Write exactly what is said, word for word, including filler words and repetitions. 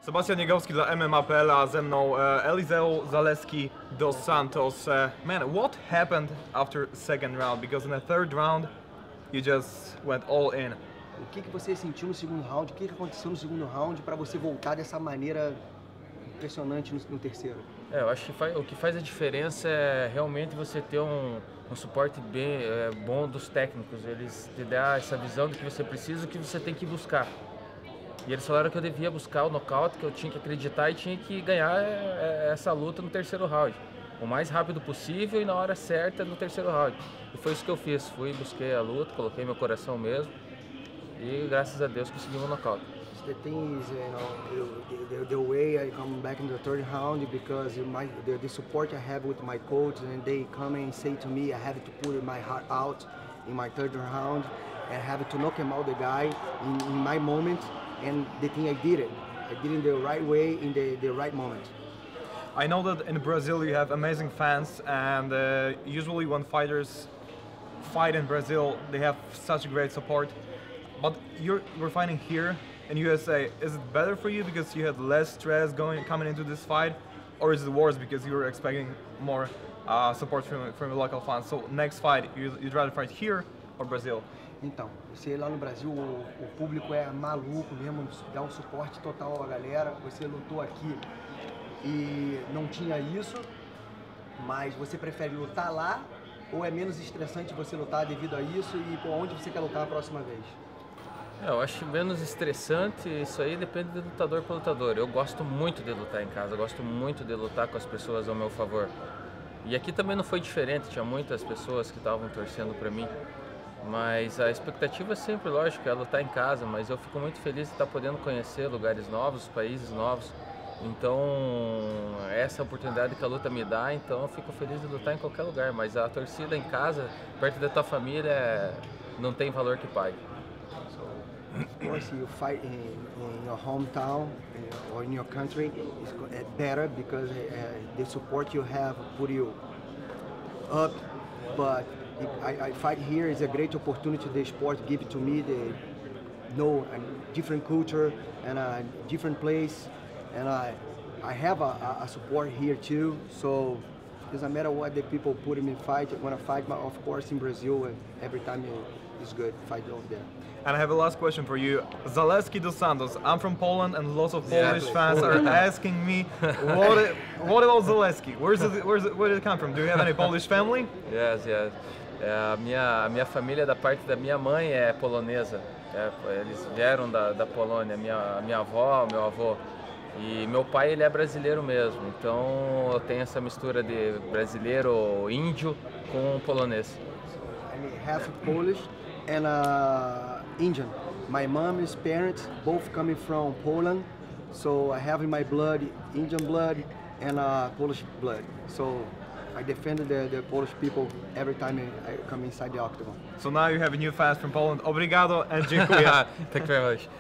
Sebastian Jegowski dla M M A kropka p l, a ze mną e, Eliseu Zaleski dos Santos. Uh, man, what happened after second round? Because in the third round, you just went all in. O que que você sentiu no segundo round? O que que aconteceu no segundo round para você voltar dessa maneira impressionante no, no terceiro? É, eu acho que faz, o que faz a diferença é realmente você ter um, um suporte bem é, bom dos técnicos. Eles te dão essa visão do que você precisa, o que você tem que buscar. E eles falaram que eu devia buscar o nocaute, que eu tinha que acreditar e tinha que ganhar essa luta no terceiro round. O mais rápido possível e na hora certa no terceiro round. E foi isso que eu fiz. Fui, busquei a luta, coloquei meu coração mesmo e graças a Deus consegui um nocaute. The thing is, you know, the, the way I come back in the third round because my, the, the support I have with my coach, and they come and say to me I have to put my heart out in my third round and have to knock him out the guy in, in my moment. And the thing I did it, I did it the right way in the, the right moment. I know that in Brazil you have amazing fans, and uh, usually when fighters fight in Brazil, they have such great support. But you're, you're fighting here in U S A. Is it better for you because you had less stress going coming into this fight, or is it worse because you were expecting more uh, support from, from the local fans? So next fight, you, you'd rather fight here or Brazil? Então, você lá no Brasil, o, o público é maluco mesmo, dá um suporte total à galera. Você lutou aqui e não tinha isso, mas você prefere lutar lá ou é menos estressante você lutar devido a isso e por onde você quer lutar a próxima vez? É, eu acho menos estressante, isso aí depende de lutador para lutador. Eu gosto muito de lutar em casa, eu gosto muito de lutar com as pessoas ao meu favor. E aqui também não foi diferente, tinha muitas pessoas que estavam torcendo para mim. Mas a expectativa é sempre, lógico, é lutar em casa, mas eu fico muito feliz de estar podendo conhecer lugares novos, países novos. Então, essa oportunidade que a luta me dá, então eu fico feliz de lutar em qualquer lugar. Mas a torcida em casa, perto da tua família, não tem valor que pague. Of course, you fight in, in your hometown or in your country is better because uh, the support you have put you up, but I, I fight here is a great opportunity the sport give to me, the know a different culture and a different place, and I I have a, a support here too. So it doesn't matter what the people put me fight. When I fight, of course, in Brazil, every time it's good fight over there. And I have a last question for you, Zaleski dos Santos. I'm from Poland, and lots of Polish Exactly. fans are asking me, what, it, what about Zaleski? Where's it, where's it, where did it come from? Do you have any Polish family? Yes, yes. É, a, minha, a minha família, da parte da minha mãe, é polonesa. É, eles vieram da, da Polônia, minha, minha avó, meu avô. E meu pai, ele é brasileiro mesmo. Então eu tenho essa mistura de brasileiro, índio com polonês. I'm half Polish and uh, Indian. My mom's parents both coming from Poland, so I have in my blood Indian blood and uh, Polish blood. So I defended the, the Polish people every time I come inside the octagon. So now you have a new fans from Poland. Obrigado and dziękuję. Thank you very much.